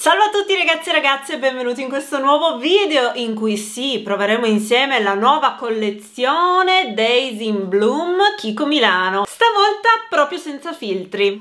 Salve a tutti ragazzi e ragazze e benvenuti in questo nuovo video in cui sì, proveremo insieme la nuova collezione Days in Bloom Kiko Milano, stavolta proprio senza filtri.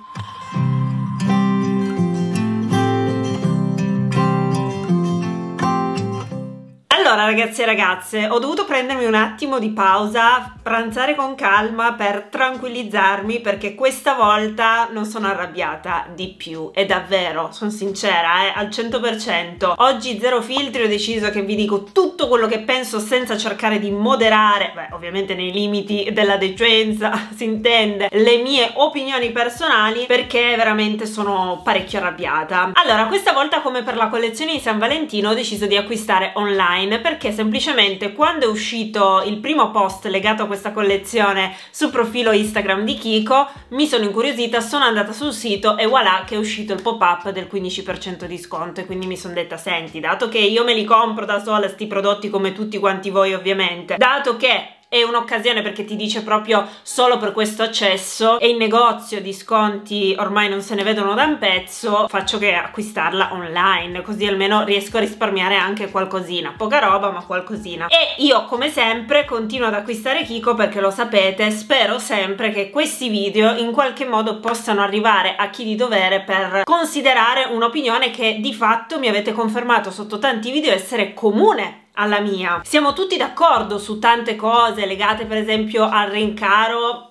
Allora ragazzi e ragazze, ho dovuto prendermi un attimo di pausa, pranzare con calma per tranquillizzarmi perché questa volta non sono arrabbiata di più e davvero, sono sincera, al 100%. Oggi zero filtri, ho deciso che vi dico tutto quello che penso senza cercare di moderare, beh ovviamente nei limiti della decenza si intende, le mie opinioni personali perché veramente sono parecchio arrabbiata. Allora questa volta come per la collezione di San Valentino ho deciso di acquistare online perché semplicemente quando è uscito il primo post legato a questa collezione sul profilo Instagram di Kiko mi sono incuriosita, sono andata sul sito e voilà che è uscito il pop-up del 15% di sconto e quindi mi sono detta senti, dato che io me li compro da sola sti prodotti come tutti quanti voi ovviamente, dato che è un'occasione perché ti dice proprio solo per questo accesso e in negozio di sconti ormai non se ne vedono da un pezzo, faccio che acquistarla online così almeno riesco a risparmiare anche qualcosina, poca roba ma qualcosina. E io come sempre continuo ad acquistare Kiko perché lo sapete, spero sempre che questi video in qualche modo possano arrivare a chi di dovere per considerare un'opinione che di fatto mi avete confermato sotto tanti video essere comune alla mia. Siamo tutti d'accordo su tante cose legate per esempio al rincaro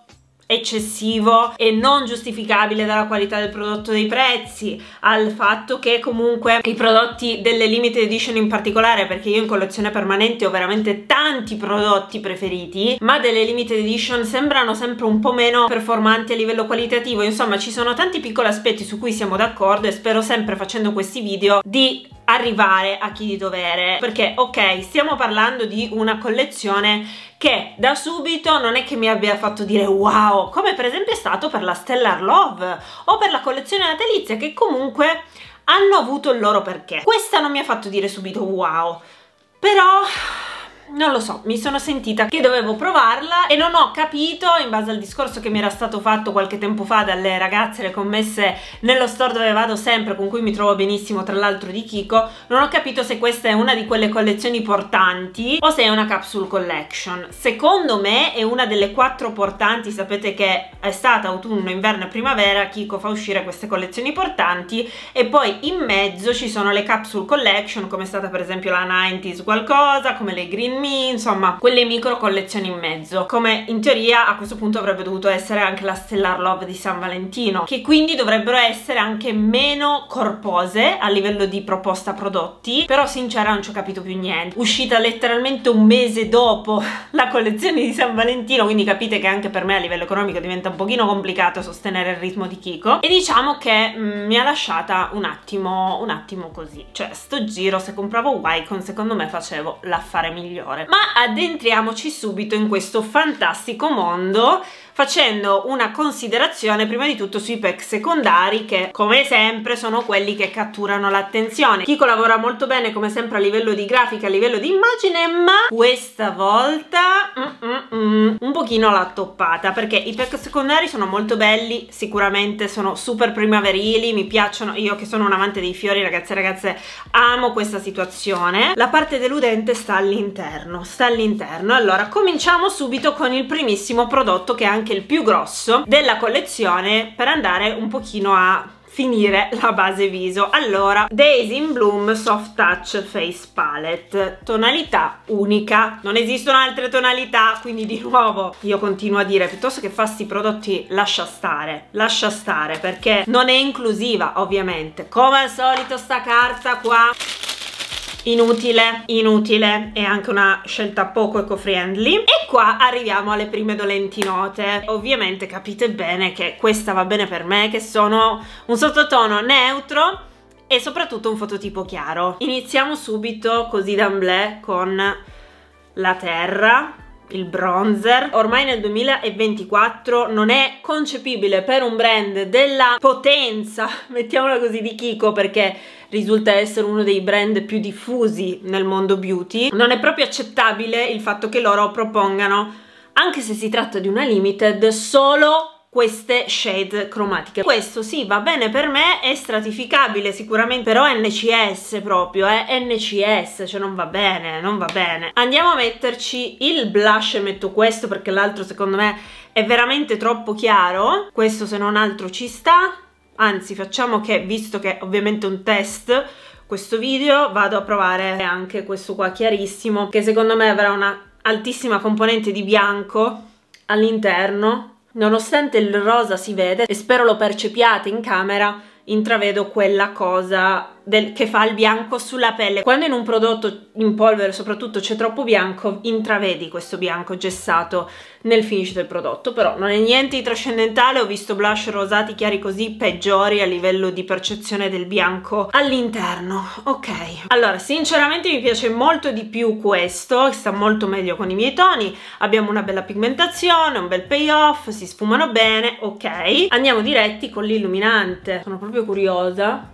eccessivo e non giustificabile dalla qualità del prodotto, dei prezzi, al fatto che comunque i prodotti delle limited edition in particolare, perché io in collezione permanente ho veramente tanti prodotti preferiti, ma delle limited edition sembrano sempre un po' meno performanti a livello qualitativo. Insomma ci sono tanti piccoli aspetti su cui siamo d'accordo e spero sempre facendo questi video di arrivare a chi di dovere, perché ok, stiamo parlando di una collezione che da subito non è che mi abbia fatto dire wow, come per esempio è stato per la Stellar Love o per la collezione natalizia, che comunque hanno avuto il loro perché. Questa non mi ha fatto dire subito wow, però non lo so, mi sono sentita che dovevo provarla e non ho capito, in base al discorso che mi era stato fatto qualche tempo fa dalle ragazze, le commesse nello store dove vado sempre, con cui mi trovo benissimo tra l'altro di Kiko, non ho capito se questa è una di quelle collezioni portanti o se è una capsule collection. Secondo me è una delle 4 portanti, sapete che estate, autunno, inverno e primavera Kiko fa uscire queste collezioni portanti e poi in mezzo ci sono le capsule collection come è stata per esempio la 90s qualcosa, come le Green Me, insomma quelle micro collezioni in mezzo, come in teoria a questo punto avrebbe dovuto essere anche la Stellar Love di San Valentino, che quindi dovrebbero essere anche meno corpose a livello di proposta prodotti, però sincera non ci ho capito più niente. Uscita letteralmente un mese dopo la collezione di San Valentino, quindi capite che anche per me a livello economico diventa un pochino complicato sostenere il ritmo di Kiko e diciamo che mi ha lasciata un attimo così, cioè sto giro se compravo Wycon secondo me facevo l'affare migliore. Ma addentriamoci subito in questo fantastico mondo facendo una considerazione prima di tutto sui pack secondari che come sempre sono quelli che catturano l'attenzione. Kiko lavora molto bene come sempre a livello di grafica, a livello di immagine, ma questa volta un pochino l'ha toppata perché i pack secondari sono molto belli, sicuramente sono super primaverili, mi piacciono, io che sono un amante dei fiori ragazzi e ragazze amo questa situazione. La parte deludente sta all'interno, allora cominciamo subito con il primissimo prodotto che è anche il più grosso della collezione per andare un pochino a finire la base viso. Allora, Days in Bloom Soft Touch Face Palette, tonalità unica, non esistono altre tonalità, quindi di nuovo io continuo a dire piuttosto che fa sti prodotti lascia stare perché non è inclusiva ovviamente, come al solito sta carta qua inutile, è anche una scelta poco eco-friendly. E qua arriviamo alle prime dolenti note. Ovviamente capite bene che questa va bene per me, che sono un sottotono neutro e soprattutto un fototipo chiaro. Iniziamo subito così d'amblè con la terra, il bronzer. Ormai nel 2024 non è concepibile per un brand della potenza, mettiamola così, di Kiko, perché risulta essere uno dei brand più diffusi nel mondo beauty, non è proprio accettabile il fatto che loro propongano, anche se si tratta di una limited, solo queste shade cromatiche. Questo sì, va bene per me, è stratificabile sicuramente, però è NCS proprio, NCS, cioè non va bene, non va bene. Andiamo a metterci il blush, metto questo perché l'altro secondo me è veramente troppo chiaro. Questo se non altro ci sta, anzi facciamo che, visto che ovviamente è un test questo video, vado a provare anche questo qua chiarissimo, che secondo me avrà una altissima componente di bianco all'interno. Nonostante il rosa si vede, e spero lo percepiate in camera, intravedo quella cosa che fa il bianco sulla pelle. Quando in un prodotto in polvere soprattutto c'è troppo bianco, intravedi questo bianco gessato nel finish del prodotto, però non è niente di trascendentale. Ho visto blush rosati chiari così peggiori a livello di percezione del bianco all'interno. Ok, allora sinceramente mi piace molto di più questo, sta molto meglio con i miei toni, abbiamo una bella pigmentazione, un bel payoff, si sfumano bene. Ok, andiamo diretti con l'illuminante, sono proprio curiosa.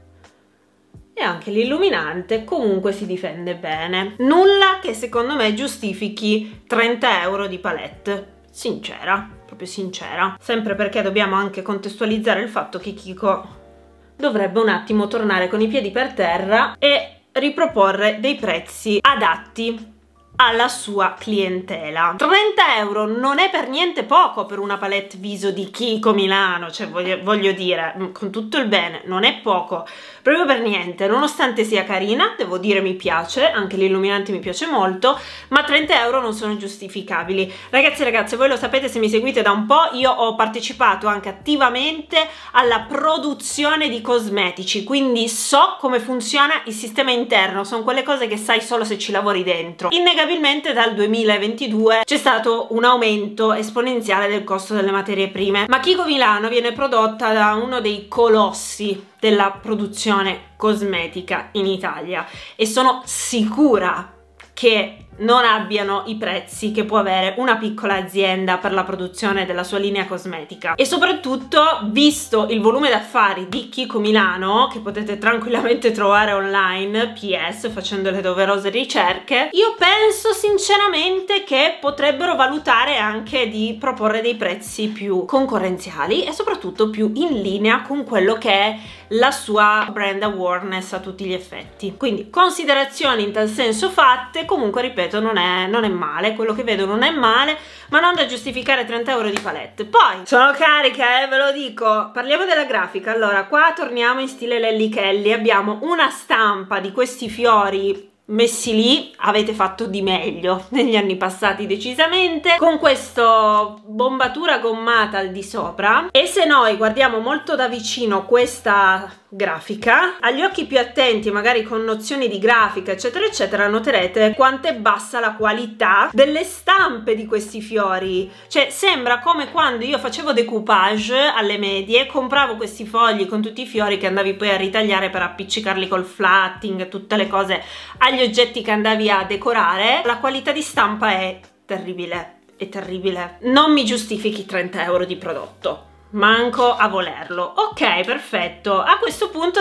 E anche l'illuminante comunque si difende bene, nulla che secondo me giustifichi 30 euro di palette, sincera, proprio sincera, sempre perché dobbiamo anche contestualizzare il fatto che Kiko dovrebbe un attimo tornare con i piedi per terra e riproporre dei prezzi adatti alla sua clientela. 30 euro non è per niente poco per una palette viso di Kiko Milano, cioè voglio dire, con tutto il bene, non è poco proprio per niente, nonostante sia carina, devo dire mi piace, anche l'illuminante mi piace molto, ma 30 euro non sono giustificabili. Ragazzi e ragazze, voi lo sapete se mi seguite da un po', io ho partecipato anche attivamente alla produzione di cosmetici, quindi so come funziona il sistema interno, sono quelle cose che sai solo se ci lavori dentro. Innegabilmente dal 2022 c'è stato un aumento esponenziale del costo delle materie prime, ma Kiko Milano viene prodotta da uno dei colossi della produzione cosmetica in Italia e sono sicura che non abbiano i prezzi che può avere una piccola azienda per la produzione della sua linea cosmetica. E soprattutto, visto il volume d'affari di Kiko Milano, che potete tranquillamente trovare online, PS, facendo le doverose ricerche, io penso sinceramente che potrebbero valutare anche di proporre dei prezzi più concorrenziali e soprattutto più in linea con quello che è la sua brand awareness a tutti gli effetti. Quindi considerazioni in tal senso fatte. Comunque ripeto, non è male, quello che vedo non è male, ma non da giustificare 30 euro di palette. Poi sono carica, ve lo dico. Parliamo della grafica. Allora, qua torniamo in stile Lelli Kelly, abbiamo una stampa di questi fiori messi lì, avete fatto di meglio negli anni passati decisamente, con questa bombatura gommata al di sopra. E se noi guardiamo molto da vicino questa grafica, agli occhi più attenti, magari con nozioni di grafica eccetera eccetera, noterete quanto è bassa la qualità delle stampe di questi fiori. Cioè sembra come quando io facevo decoupage alle medie, compravo questi fogli con tutti i fiori che andavi poi a ritagliare per appiccicarli col flatting, tutte le cose agli oggetti che andavi a decorare. La qualità di stampa è terribile, è terribile. Non mi giustifichi 30 euro di prodotto, manco a volerlo. Ok, perfetto. A questo punto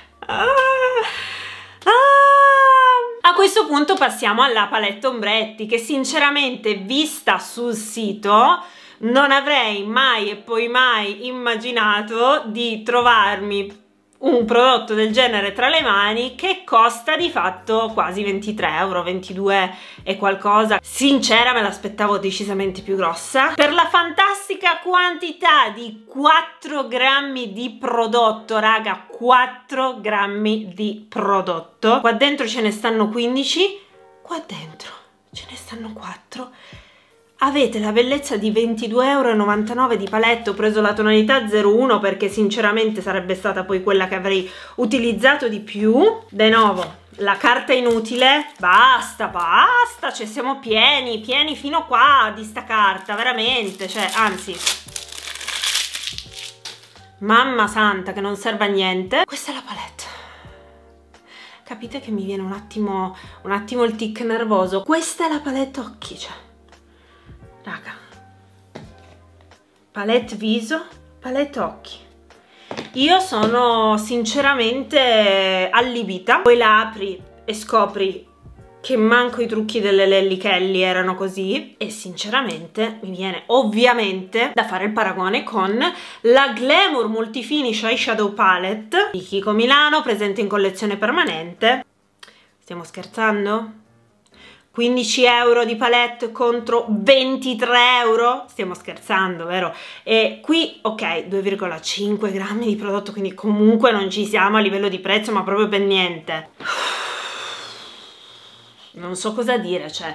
a questo punto passiamo alla palette ombretti, che sinceramente vista sul sito non avrei mai e poi mai immaginato di trovarmi un prodotto del genere tra le mani, che costa di fatto quasi 23 euro, 22 e qualcosa. Sincera, me l'aspettavo decisamente più grossa. Per la fantastica quantità di 4 grammi di prodotto, raga, 4 grammi di prodotto. Qua dentro ce ne stanno 15, qua dentro ce ne stanno 4. Avete la bellezza di 22,99 euro di palette. Ho preso la tonalità 01 perché sinceramente sarebbe stata poi quella che avrei utilizzato di più. De nuovo, la carta inutile. Basta, basta, cioè siamo pieni fino qua di sta carta, veramente, cioè anzi, mamma santa, che non serve a niente. Questa è la palette. Capite che mi viene un attimo il tic nervoso. Questa è la palette occhi, cioè raga, palette viso, palette occhi. Io sono sinceramente allibita. Poi la apri e scopri che manco i trucchi delle Lelly Kelly erano così, e sinceramente mi viene ovviamente da fare il paragone con la Glamour Multifinish Eyeshadow Palette di Kiko Milano, presente in collezione permanente. Stiamo scherzando? 15 euro di palette contro 23 euro? Stiamo scherzando, vero? E qui, ok, 2,5 grammi di prodotto, quindi comunque non ci siamo a livello di prezzo, ma proprio per niente. Non so cosa dire, cioè,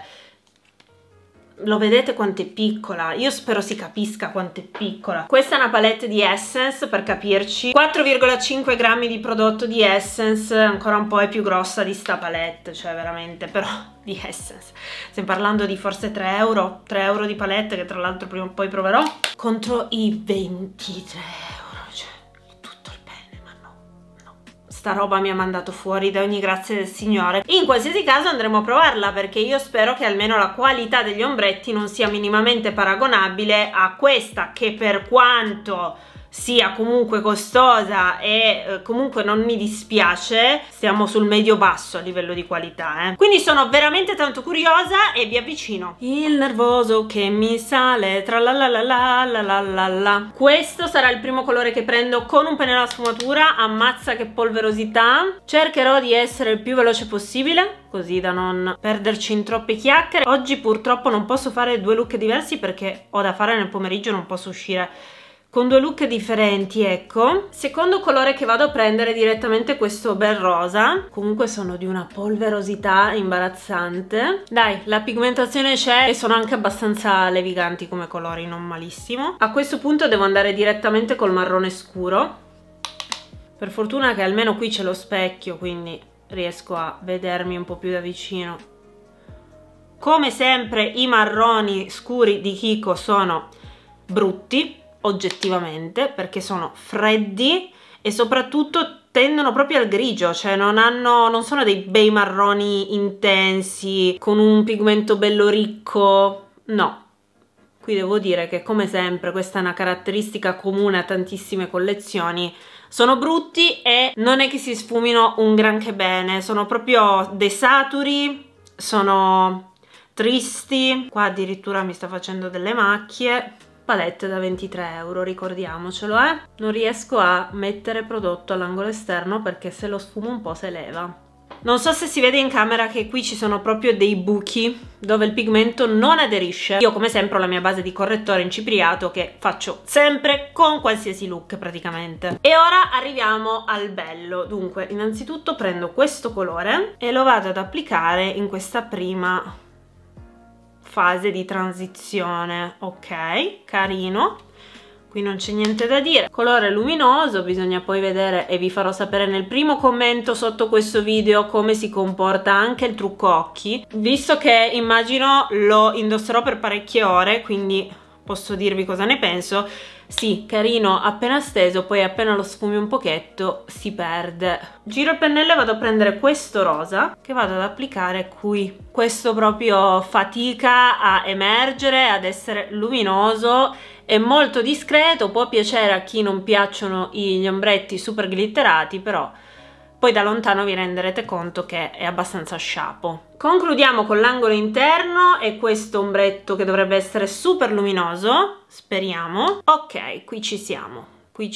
lo vedete quanto è piccola? Io spero si capisca quanto è piccola. Questa è una palette di Essence, per capirci, 4,5 grammi di prodotto di Essence, ancora un po' è più grossa di sta palette, cioè veramente, però di Essence. Stiamo parlando di forse 3 euro di palette, che tra l'altro prima o poi proverò, contro i 23 euro, cioè tutto il bene, ma no. Sta roba mi ha mandato fuori da ogni grazia del Signore. In qualsiasi caso andremo a provarla, perché io spero che almeno la qualità degli ombretti non sia minimamente paragonabile a questa, che per quanto sia comunque costosa e comunque non mi dispiace, stiamo sul medio basso a livello di qualità, quindi sono veramente tanto curiosa e vi avvicino. Il nervoso che mi sale, tra la la la la la la la la. Questo sarà il primo colore che prendo con un pennello a sfumatura. Ammazza che polverosità. Cercherò di essere il più veloce possibile, così da non perderci in troppe chiacchiere. Oggi purtroppo non posso fare due look diversi perché ho da fare nel pomeriggio, non posso uscire con due look differenti, ecco. Secondo colore che vado a prendere è direttamente questo bel rosa. Comunque sono di una polverosità imbarazzante. Dai, la pigmentazione c'è e sono anche abbastanza leviganti come colori, non malissimo. A questo punto devo andare direttamente col marrone scuro. Per fortuna che almeno qui c'è lo specchio, quindi riesco a vedermi un po' più da vicino. Come sempre i marroni scuri di Kiko sono brutti, oggettivamente, perché sono freddi e soprattutto tendono proprio al grigio, cioè non sono dei bei marroni intensi con un pigmento bello ricco, no. Qui devo dire che come sempre questa è una caratteristica comune a tantissime collezioni. Sono brutti e non è che si sfumino un granché bene, sono proprio desaturi, sono tristi. Qua addirittura mi sta facendo delle macchie. Palette da 23 euro, ricordiamocelo, Non riesco a mettere prodotto all'angolo esterno perché se lo sfumo un po' se leva. Non so se si vede in camera che qui ci sono proprio dei buchi dove il pigmento non aderisce. Io come sempre ho la mia base di correttore incipriato che faccio sempre con qualsiasi look praticamente. E ora arriviamo al bello. Dunque, innanzitutto prendo questo colore e lo vado ad applicare in questa prima fase di transizione. Ok, carino, qui non c'è niente da dire. Colore luminoso, bisogna poi vedere e vi farò sapere nel primo commento sotto questo video come si comporta anche il trucco occhi, visto che immagino lo indosserò per parecchie ore, quindi posso dirvi cosa ne penso. Sì, carino appena steso, poi appena lo sfumi un pochetto si perde. Giro il pennello e vado a prendere questo rosa che vado ad applicare qui. Questo proprio fatica a emergere, ad essere luminoso, è molto discreto, può piacere a chi non piacciono gli ombretti super glitterati, però poi da lontano vi renderete conto che è abbastanza sciapo. Concludiamo con l'angolo interno e questo ombretto che dovrebbe essere super luminoso, speriamo. Ok, qui ci siamo,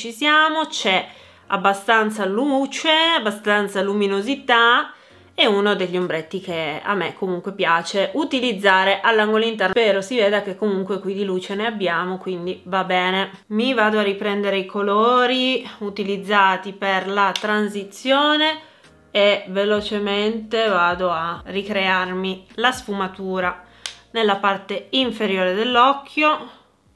c'è abbastanza luce, abbastanza luminosità. È uno degli ombretti che a me comunque piace utilizzare all'angolo interno. Spero si veda che comunque qui di luce ne abbiamo, quindi va bene. Mi vado a riprendere i colori utilizzati per la transizione e velocemente vado a ricrearmi la sfumatura nella parte inferiore dell'occhio,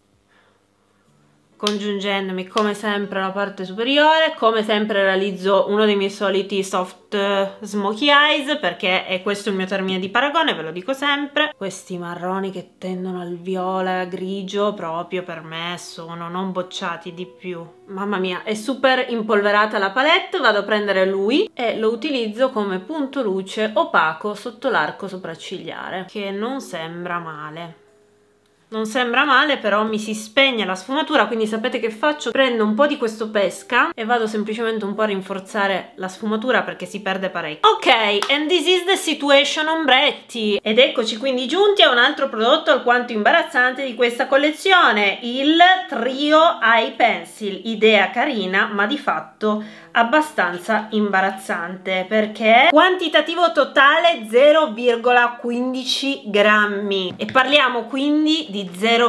congiungendomi come sempre alla parte superiore. Come sempre realizzo uno dei miei soliti soft smokey eyes, perché è questo il mio termine di paragone, ve lo dico sempre. Questi marroni che tendono al viola grigio proprio per me sono non bocciati di più. Mamma mia, è super impolverata la palette. Vado a prendere lui e lo utilizzo come punto luce opaco sotto l'arco sopraccigliare, che non sembra male. non sembra male, però mi si spegne la sfumatura, quindi sapete che faccio? Prendo un po' di questo pesca e vado semplicemente un po' a rinforzare la sfumatura perché si perde parecchio. Ok, and this is the situation ombretti. Ed eccoci quindi giunti a un altro prodotto alquanto imbarazzante di questa collezione, il Trio Eye Pencil. Idea carina, ma di fatto abbastanza imbarazzante, perché quantitativo totale 0,15 grammi e parliamo quindi di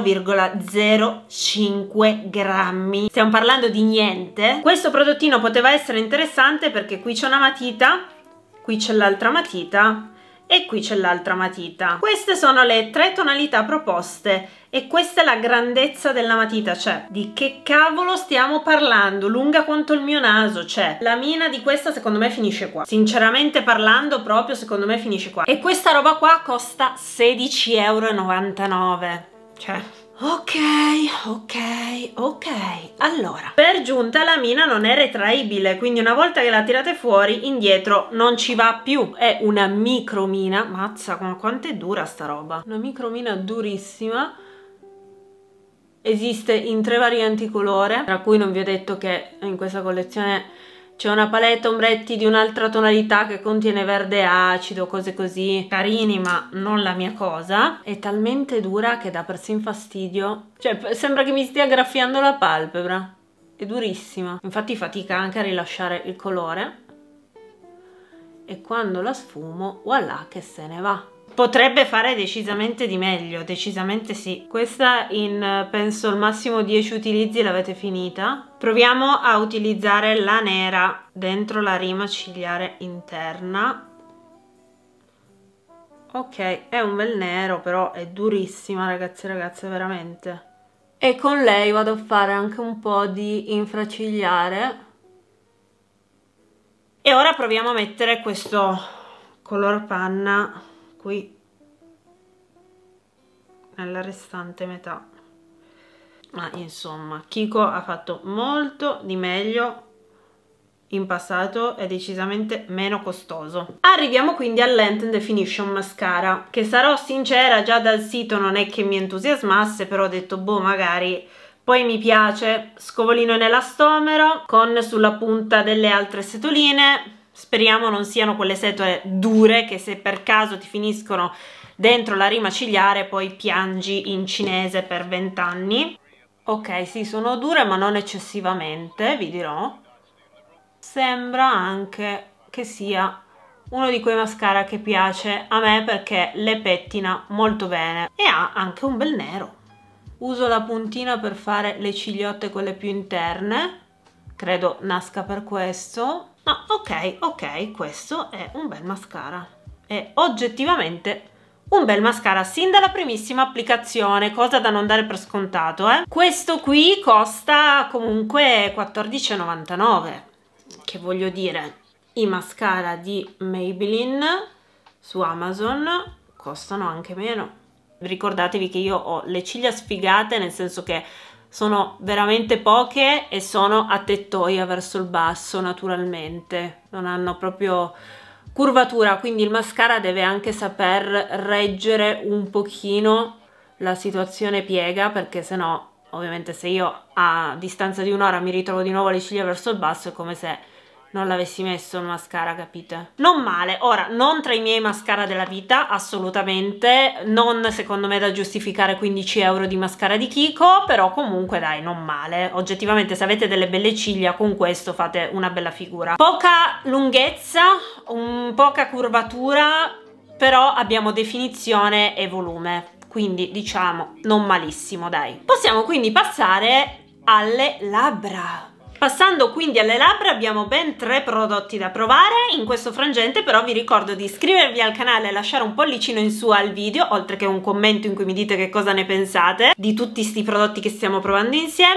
0,05 grammi, stiamo parlando di niente. Questo prodottino poteva essere interessante perché qui c'è una matita, qui c'è l'altra matita e qui c'è l'altra matita. Queste sono le 3 tonalità proposte e questa è la grandezza della matita, cioè di che cavolo stiamo parlando? Lunga quanto il mio naso, cioè la mina di questa secondo me finisce qua, sinceramente parlando proprio secondo me finisce qua, e questa roba qua costa 16,99 €, cioè ok, allora, per giunta la mina non è retraibile, quindi una volta che la tirate fuori indietro non ci va più. È una micromina, mazza quanto è dura sta roba, una micromina durissima. Esiste in 3 varianti colore, tra cui non vi ho detto che in questa collezione c'è una palette ombretti di un'altra tonalità che contiene verde acido, cose così, carini ma non la mia cosa. È talmente dura che dà persino fastidio, cioè sembra che mi stia graffiando la palpebra, è durissima, infatti fatica anche a rilasciare il colore e quando la sfumo, voilà che se ne va. Potrebbe fare decisamente di meglio, decisamente sì. Questa in penso al massimo 10 utilizzi l'avete finita. Proviamo a utilizzare la nera dentro la rima cigliare interna. Ok, è un bel nero, però è durissima ragazzi e ragazze, veramente. E con lei vado a fare anche un po' di infracigliare. E ora proviamo a mettere questo color panna qui nella restante metà, ma insomma Kiko ha fatto molto di meglio in passato, è decisamente meno costoso. Arriviamo quindi al Length Definition Mascara, che sarò sincera, già dal sito non è che mi entusiasmasse, però ho detto boh, magari poi mi piace. Scovolino in elastomero con sulla punta delle altre setoline. Speriamo non siano quelle setole dure che se per caso ti finiscono dentro la rima cigliare poi piangi in cinese per 20 anni. Ok, sì, sono dure ma non eccessivamente, vi dirò. Sembra anche che sia uno di quei mascara che piace a me perché le pettina molto bene e ha anche un bel nero. Uso la puntina per fare le cigliotte, quelle più interne, credo nasca per questo. No, ok, questo è un bel mascara, è oggettivamente un bel mascara sin dalla primissima applicazione, cosa da non dare per scontato, eh. Questo qui costa comunque 14,99 €, che voglio dire, i mascara di Maybelline su Amazon costano anche meno. Ricordatevi che io ho le ciglia sfigate, nel senso che sono veramente poche e sono a tettoia verso il basso naturalmente, non hanno proprio curvatura, quindi il mascara deve anche saper reggere un pochino la situazione piega, perché sennò ovviamente se io a distanza di un'ora mi ritrovo di nuovo le ciglia verso il basso è come se non l'avessi messo il mascara, capite? Non male. Ora, non tra i miei mascara della vita, assolutamente, non secondo me da giustificare 15 € di mascara di Kiko, però comunque dai, non male. Oggettivamente se avete delle belle ciglia con questo fate una bella figura. Poca lunghezza, poca curvatura, però abbiamo definizione e volume, quindi diciamo non malissimo, dai. Possiamo quindi passare alle labbra. Passando quindi alle labbra abbiamo ben 3 prodotti da provare. In questo frangente però vi ricordo di iscrivervi al canale e lasciare un pollicino in su al video, oltre che un commento in cui mi dite che cosa ne pensate di tutti sti prodotti che stiamo provando insieme.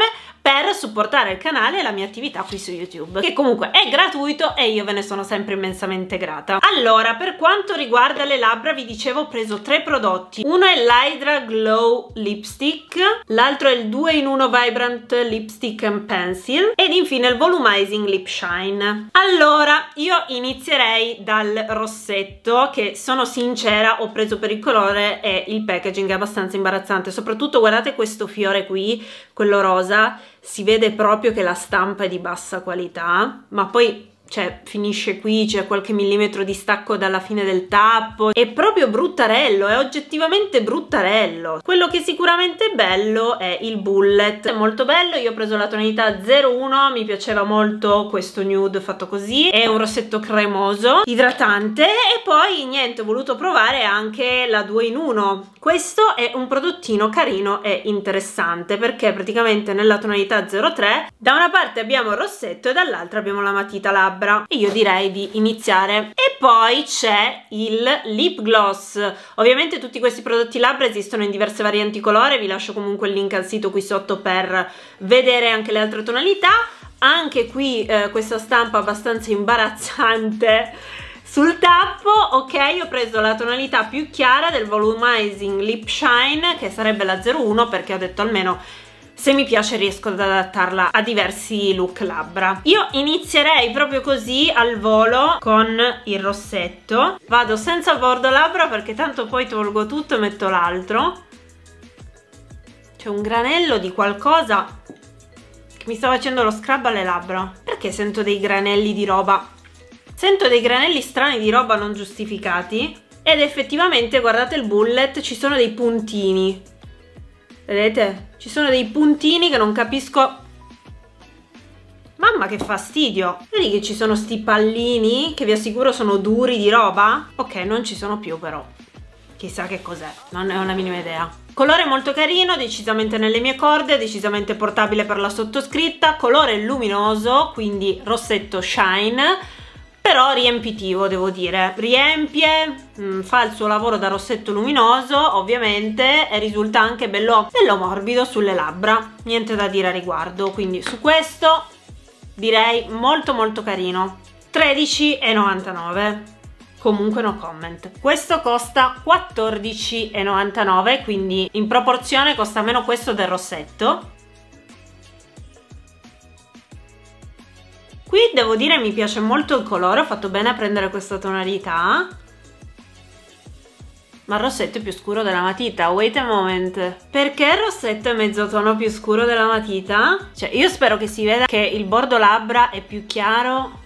per supportare il canale e la mia attività qui su YouTube, che comunque è gratuito e io ve ne sono sempre immensamente grata. Allora, per quanto riguarda le labbra, vi dicevo, ho preso 3 prodotti. Uno è l'Hydra Glow Lipstick, l'altro è il 2-in-1 Vibrant Lipstick and Pencil ed infine il Volumizing Lip Shine. Allora, io inizierei dal rossetto, che sono sincera ho preso per il colore e il packaging è abbastanza imbarazzante, soprattutto guardate questo fiore qui, quello rosa, si vede proprio che la stampa è di bassa qualità, ma poi cioè finisce qui, c'è qualche millimetro di stacco dalla fine del tappo, è proprio bruttarello, è oggettivamente bruttarello. Quello che sicuramente è bello è il bullet, è molto bello. Io ho preso la tonalità 01, mi piaceva molto questo nude fatto così, è un rossetto cremoso, idratante, e poi niente, ho voluto provare anche la 2-in-1. Questo è un prodottino carino e interessante perché praticamente nella tonalità 03 da una parte abbiamo il rossetto e dall'altra abbiamo la matita labbra, e io direi di iniziare. E poi c'è il lip gloss. Ovviamente tutti questi prodotti labbra esistono in diverse varianti colore, vi lascio comunque il link al sito qui sotto per vedere anche le altre tonalità. Anche qui questa stampa abbastanza imbarazzante sul tappo. Ok, ho preso la tonalità più chiara del Volumizing Lip Shine, che sarebbe la 01, perché ho detto almeno se mi piace riesco ad adattarla a diversi look labbra. Io inizierei proprio così al volo con il rossetto, vado senza bordo labbra perché tanto poi tolgo tutto e metto l'altro. C'è un granello di qualcosa che mi sta facendo lo scrub alle labbra. Perché sento dei granelli di roba? Sento dei granelli strani di roba non giustificati, ed effettivamente guardate il bullet, ci sono dei puntini, vedete? Ci sono dei puntini che non capisco. Mamma che fastidio. Vedi che ci sono sti pallini che vi assicuro sono duri di roba? Ok, non ci sono più però. Chissà che cos'è, non ne ho la minima idea. Colore molto carino, decisamente nelle mie corde, decisamente portabile per la sottoscritta, colore luminoso, quindi rossetto shine, però riempitivo, devo dire, riempie, fa il suo lavoro da rossetto luminoso ovviamente, e risulta anche bello morbido sulle labbra, niente da dire a riguardo, quindi su questo direi molto molto carino. 13,99, comunque no comment. Questo costa 14,99, quindi in proporzione costa meno questo del rossetto. Qui devo dire mi piace molto il colore, ho fatto bene a prendere questa tonalità, ma il rossetto è più scuro della matita. Wait a moment, perché il rossetto è mezzo tono più scuro della matita? Cioè io spero che si veda che il bordo labbra è più chiaro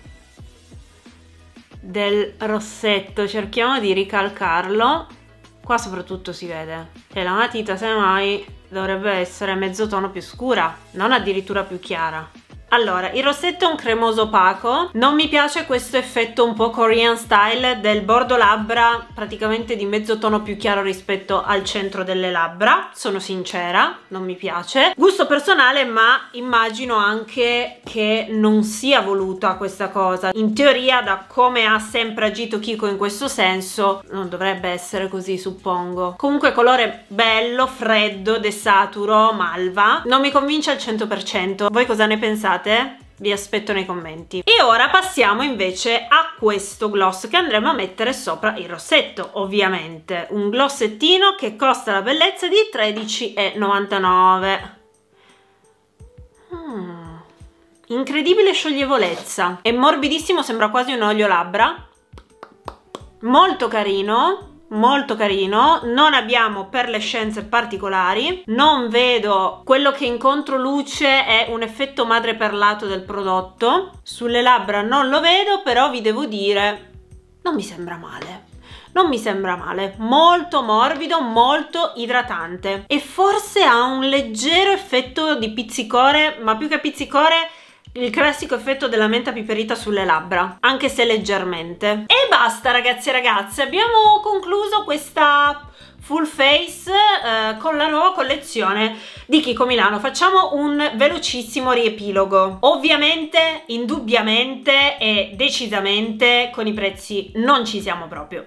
del rossetto, cerchiamo di ricalcarlo. Qua soprattutto si vede, e la matita semmai dovrebbe essere mezzo tono più scura, non addirittura più chiara. Allora, il rossetto è un cremoso opaco, non mi piace questo effetto un po' Korean style del bordo labbra praticamente di mezzo tono più chiaro rispetto al centro delle labbra, sono sincera, non mi piace. Gusto personale, ma immagino anche che non sia voluta questa cosa. In teoria, da come ha sempre agito Kiko in questo senso, non dovrebbe essere così, suppongo. Comunque colore bello, freddo, desaturo, malva, non mi convince al 100%. Voi cosa ne pensate? Vi aspetto nei commenti. E ora passiamo invece a questo gloss che andremo a mettere sopra il rossetto, ovviamente. Un glossettino che costa la bellezza di 13,99. Incredibile scioglievolezza. È morbidissimo, sembra quasi un olio labbra. Molto carino. Molto carino, non abbiamo perlescenze particolari, non vedo quello che in controluce è un effetto madreperlato del prodotto, sulle labbra non lo vedo, però vi devo dire non mi sembra male, non mi sembra male, molto morbido, molto idratante, e forse ha un leggero effetto di pizzicore, ma più che pizzicore il classico effetto della menta piperita sulle labbra, anche se leggermente. E basta ragazzi e ragazze, abbiamo concluso questa full face con la nuova collezione di Kiko Milano. Facciamo un velocissimo riepilogo. Ovviamente, indubbiamente e decisamente con i prezzi non ci siamo proprio,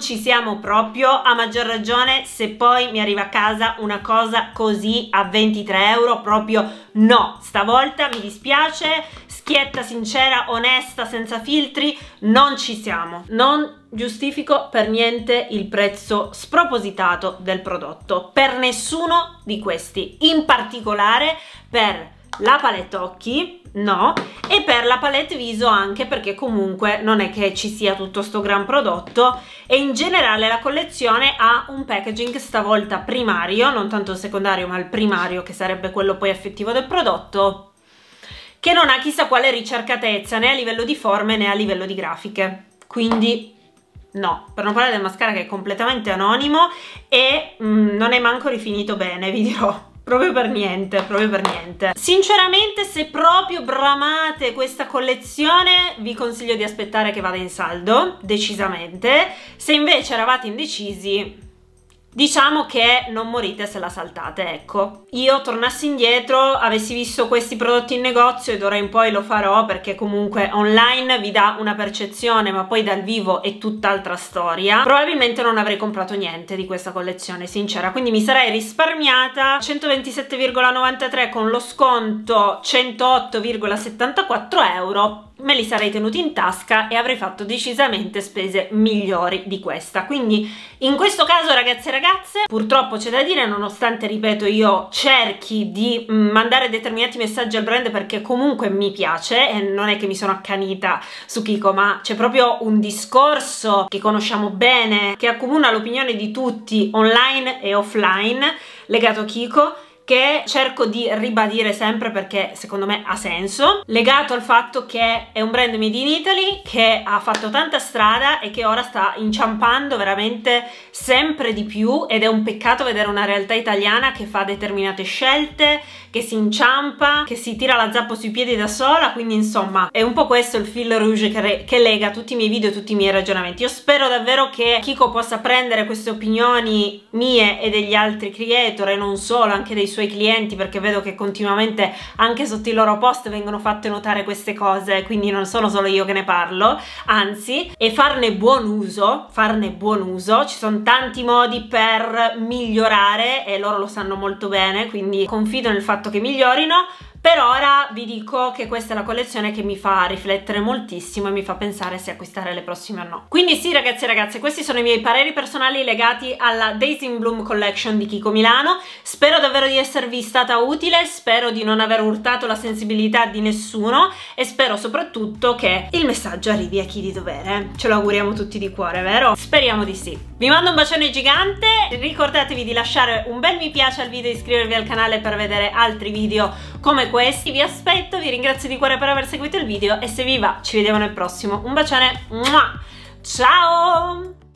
a maggior ragione se poi mi arriva a casa una cosa così a 23 euro, proprio no, stavolta mi dispiace, schietta, sincera, onesta, senza filtri, non ci siamo. Non giustifico per niente il prezzo spropositato del prodotto, per nessuno di questi, in particolare per la palette occhi, no, e per la palette viso anche, perché comunque non è che ci sia tutto sto gran prodotto, e in generale la collezione ha un packaging stavolta primario, non tanto il secondario ma il primario, che sarebbe quello poi effettivo del prodotto, che non ha chissà quale ricercatezza né a livello di forme né a livello di grafiche, quindi no, per non parlare del mascara che è completamente anonimo e non è manco rifinito bene, vi dirò. Proprio per niente, proprio per niente. Sinceramente, se proprio bramate questa collezione, vi consiglio di aspettare che vada in saldo, decisamente. Se invece eravate indecisi, diciamo che non morite se la saltate, ecco. Io tornassi indietro, avessi visto questi prodotti in negozio, e d'ora in poi lo farò perché comunque online vi dà una percezione, ma poi dal vivo è tutt'altra storia, probabilmente non avrei comprato niente di questa collezione, sincera, quindi mi sarei risparmiata 127,93 con lo sconto 108,74 euro. Me li sarei tenuti in tasca e avrei fatto decisamente spese migliori di questa. Quindi in questo caso, ragazzi e ragazze, purtroppo c'è da dire, nonostante, ripeto, io cerchi di mandare determinati messaggi al brand perché comunque mi piace e non è che mi sono accanita su Kiko, ma c'è proprio un discorso che conosciamo bene, che accomuna l'opinione di tutti online e offline legato a Kiko, che cerco di ribadire sempre perché secondo me ha senso, legato al fatto che è un brand made in Italy che ha fatto tanta strada e che ora sta inciampando veramente sempre di più, ed è un peccato vedere una realtà italiana che fa determinate scelte, che si inciampa, che si tira la zappa sui piedi da sola. Quindi insomma è un po' questo il fil rouge che lega tutti i miei video e tutti i miei ragionamenti. Io spero davvero che Kiko possa prendere queste opinioni mie e degli altri creator, e non solo, anche dei suoi clienti, perché vedo che continuamente anche sotto i loro post vengono fatte notare queste cose, quindi non sono solo io che ne parlo, anzi, e farne buon uso, ci sono tanti modi per migliorare e loro lo sanno molto bene, quindi confido nel fatto che migliorino. Per ora vi dico che questa è la collezione che mi fa riflettere moltissimo e mi fa pensare se acquistare le prossime o no. Quindi sì, ragazzi e ragazze, questi sono i miei pareri personali legati alla Days in Bloom Collection di Kiko Milano. Spero davvero di esservi stata utile, spero di non aver urtato la sensibilità di nessuno e spero soprattutto che il messaggio arrivi a chi di dovere. Ce lo auguriamo tutti di cuore, vero? Speriamo di sì. Vi mando un bacione gigante, ricordatevi di lasciare un bel mi piace al video e iscrivervi al canale per vedere altri video come questi. Vi aspetto, vi ringrazio di cuore per aver seguito il video e se vi va ci vediamo nel prossimo. Un bacione, ciao!